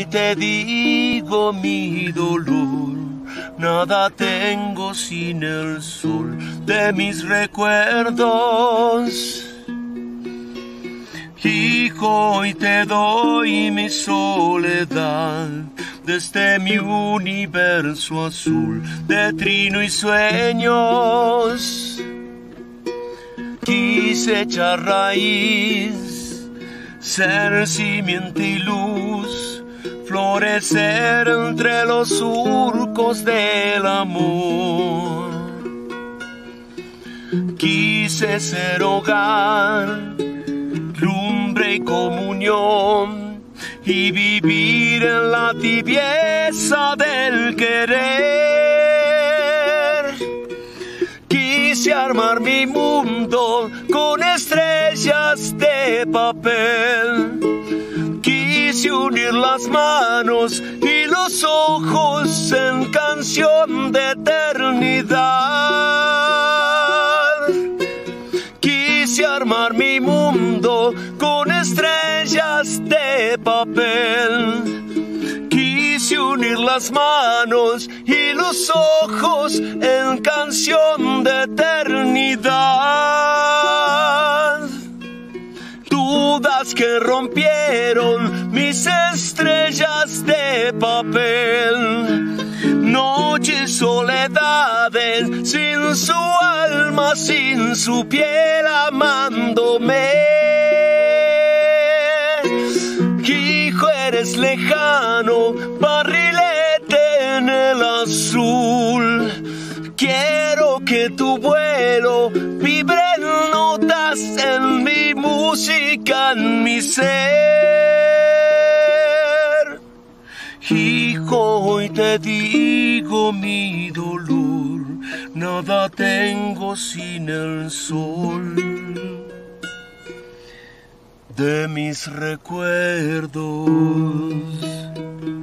te digo mi dolor, nada tengo sin el sol de mis recuerdos. Hijo, hoy te doy mi soledad, desde mi universo azul de trino y sueños. Quise echar raíz, ser simiente y luz, florecer entre los surcos del amor. Quise ser hogar, lumbre y comunión, y vivir en la tibieza del querer. Quise armar mi mundo con estrellas de papel. Quise unir las manos y los ojos en canción de eternidad. Quise armar mi mundo con estrellas de papel. Quise unir las manos y los ojos en canción de eternidad. Dudas que rompieron mis estrellas de papel. Noches, soledades, sin su alma, sin su piel, amándome. Hijo, eres lejano, barrilete en el azul. Quiero que tu vuelo vibre en notas en mi música, en mi ser. Hijo, hoy te digo mi dolor, nada tengo sin el sol de mis recuerdos.